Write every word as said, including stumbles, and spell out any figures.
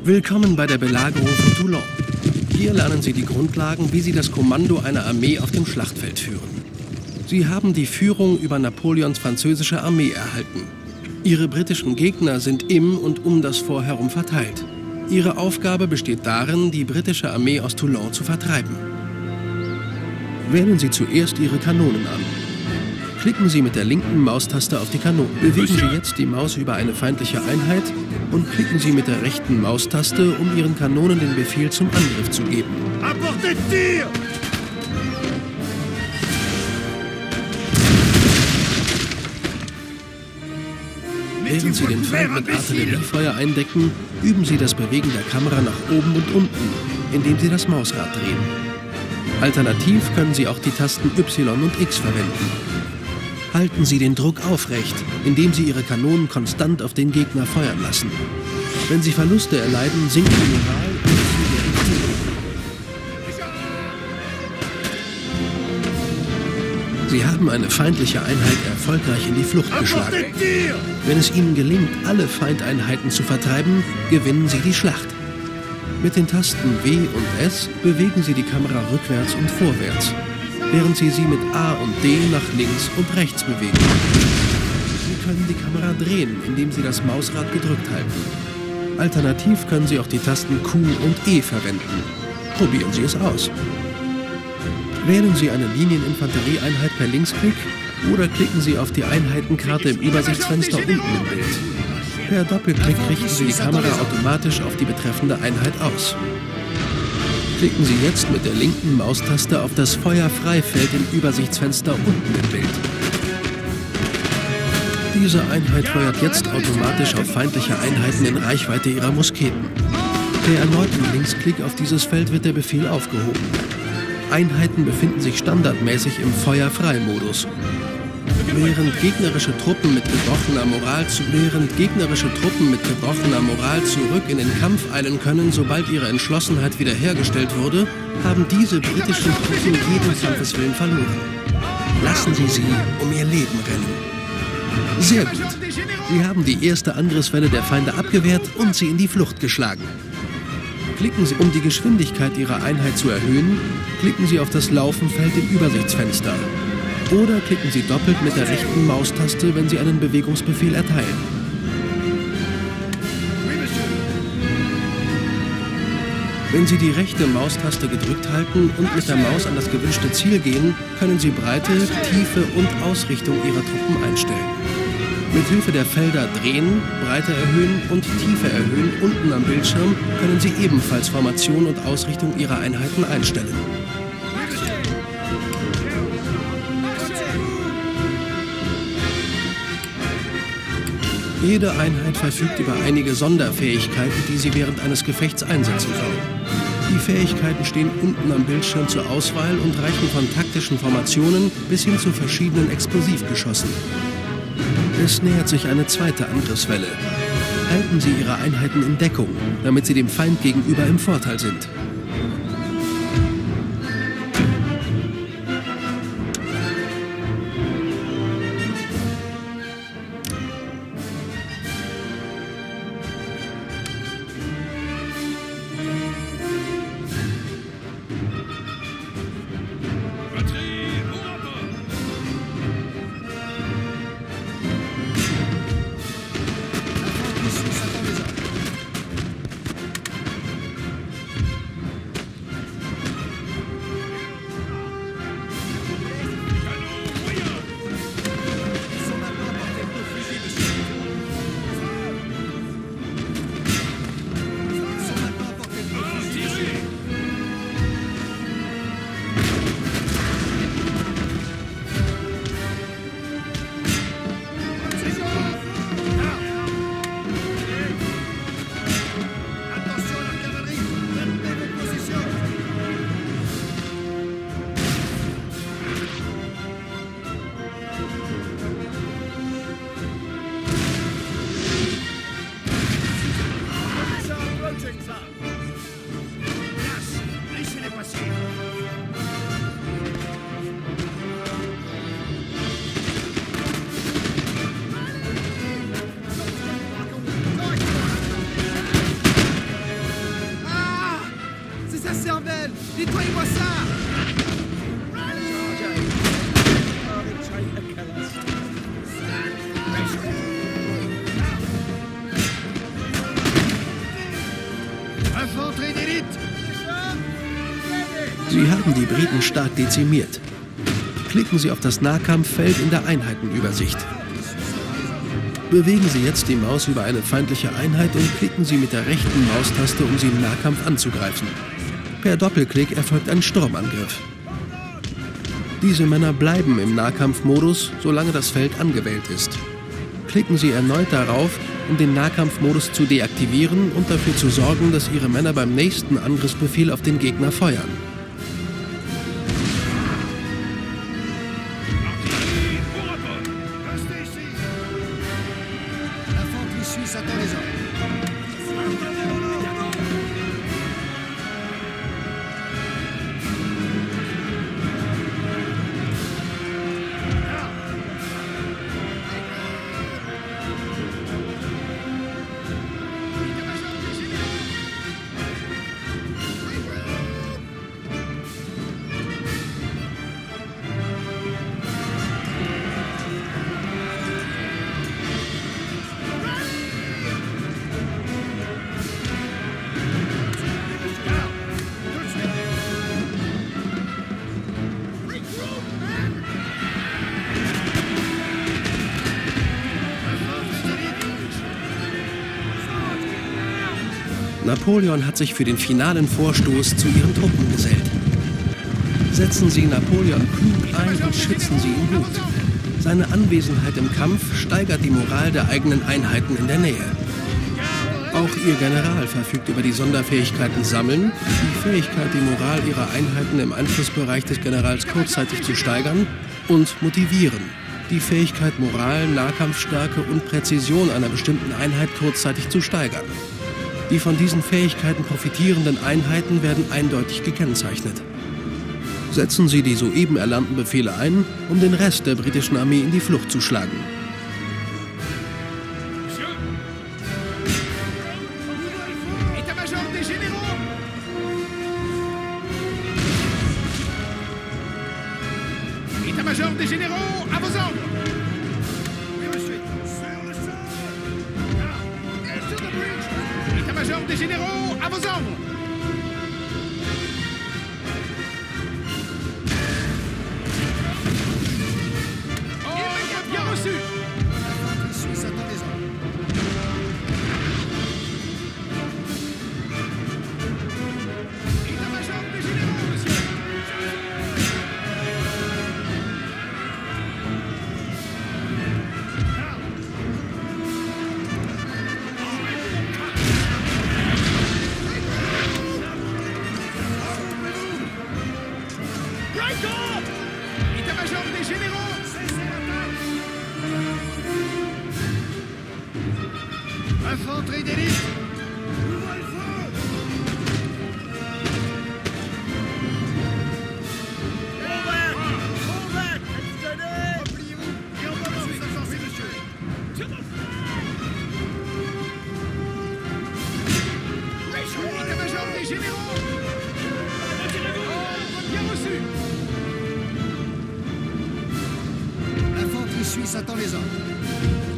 Willkommen bei der Belagerung von Toulon. Hier lernen Sie die Grundlagen, wie Sie das Kommando einer Armee auf dem Schlachtfeld führen. Sie haben die Führung über Napoleons französische Armee erhalten. Ihre britischen Gegner sind im und um das Fort herum verteilt. Ihre Aufgabe besteht darin, die britische Armee aus Toulon zu vertreiben. Wählen Sie zuerst Ihre Kanonen an. Klicken Sie mit der linken Maustaste auf die Kanonen. Bewegen Sie jetzt die Maus über eine feindliche Einheit und klicken Sie mit der rechten Maustaste, um Ihren Kanonen den Befehl zum Angriff zu geben. Apportez tir! Während Sie den Feind mit Artilleriefeuer eindecken, üben Sie das Bewegen der Kamera nach oben und unten, indem Sie das Mausrad drehen. Alternativ können Sie auch die Tasten Y und X verwenden. Halten Sie den Druck aufrecht, indem Sie Ihre Kanonen konstant auf den Gegner feuern lassen. Wenn Sie Verluste erleiden, sinkt Ihr Moral und Sie werden zurück. Sie haben eine feindliche Einheit erfolgreich in die Flucht geschlagen. Wenn es Ihnen gelingt, alle Feindeinheiten zu vertreiben, gewinnen Sie die Schlacht. Mit den Tasten W und S bewegen Sie die Kamera rückwärts und vorwärts, während Sie sie mit A und D nach links und rechts bewegen. Sie können die Kamera drehen, indem Sie das Mausrad gedrückt halten. Alternativ können Sie auch die Tasten Q und E verwenden. Probieren Sie es aus. Wählen Sie eine Linieninfanterieeinheit per Linksklick oder klicken Sie auf die Einheitenkarte im Übersichtsfenster unten im Bild. Per Doppelklick richten Sie die Kamera automatisch auf die betreffende Einheit aus. Klicken Sie jetzt mit der linken Maustaste auf das Feuerfreifeld im Übersichtsfenster unten im Bild. Diese Einheit feuert jetzt automatisch auf feindliche Einheiten in Reichweite ihrer Musketen. Per erneuten Linksklick auf dieses Feld wird der Befehl aufgehoben. Einheiten befinden sich standardmäßig im Feuerfrei-Modus. Während gegnerische Truppen mit gebrochener Moral zu während gegnerische Truppen mit gebrochener Moral zurück in den Kampf eilen können, sobald ihre Entschlossenheit wiederhergestellt wurde, haben diese britischen Truppen jeden Kampfeswillen verloren. Lassen Sie sie um ihr Leben rennen. Sehr gut. Sie haben die erste Angriffswelle der Feinde abgewehrt und sie in die Flucht geschlagen. Klicken Sie, um die Geschwindigkeit Ihrer Einheit zu erhöhen, klicken Sie auf das Laufenfeld im Übersichtsfenster. Oder klicken Sie doppelt mit der rechten Maustaste, wenn Sie einen Bewegungsbefehl erteilen. Wenn Sie die rechte Maustaste gedrückt halten und mit der Maus an das gewünschte Ziel gehen, können Sie Breite, Tiefe und Ausrichtung Ihrer Truppen einstellen. Mithilfe der Felder Drehen, Breite erhöhen und Tiefe erhöhen unten am Bildschirm können Sie ebenfalls Formation und Ausrichtung Ihrer Einheiten einstellen. Jede Einheit verfügt über einige Sonderfähigkeiten, die sie während eines Gefechts einsetzen können. Die Fähigkeiten stehen unten am Bildschirm zur Auswahl und reichen von taktischen Formationen bis hin zu verschiedenen Explosivgeschossen. Es nähert sich eine zweite Angriffswelle. Halten Sie Ihre Einheiten in Deckung, damit sie dem Feind gegenüber im Vorteil sind. Sie haben die Briten stark dezimiert. Klicken Sie auf das Nahkampffeld in der Einheitenübersicht. Bewegen Sie jetzt die Maus über eine feindliche Einheit und klicken Sie mit der rechten Maustaste, um sie im Nahkampf anzugreifen. Per Doppelklick erfolgt ein Sturmangriff. Diese Männer bleiben im Nahkampfmodus, solange das Feld angewählt ist. Klicken Sie erneut darauf, um den Nahkampfmodus zu deaktivieren und dafür zu sorgen, dass Ihre Männer beim nächsten Angriffsbefehl auf den Gegner feuern. Napoleon hat sich für den finalen Vorstoß zu ihren Truppen gesellt. Setzen Sie Napoleon klug ein und schützen Sie ihn gut. Seine Anwesenheit im Kampf steigert die Moral der eigenen Einheiten in der Nähe. Auch Ihr General verfügt über die Sonderfähigkeiten Sammeln, die Fähigkeit, die Moral Ihrer Einheiten im Einflussbereich des Generals kurzzeitig zu steigern, und Motivieren, die Fähigkeit, Moral, Nahkampfstärke und Präzision einer bestimmten Einheit kurzzeitig zu steigern. Die von diesen Fähigkeiten profitierenden Einheiten werden eindeutig gekennzeichnet. Setzen Sie die soeben erlernten Befehle ein, um den Rest der britischen Armee in die Flucht zu schlagen. État-major des généraux, à vos ordres! État-major des généraux, à vos ordres! Oh, bien reçu! Suisse attend les ordres. État-major des généraux, monsieur! État-major des généraux, cessez l'attaque! Infanterie d'élite, ouvrez le feu! Convaincre! Convaincre! Tenez! Repliez-vous et on va lancer sa sortie, monsieur! État-major des généraux! Oh, bien reçu! L'infanterie suisse attend les ordres.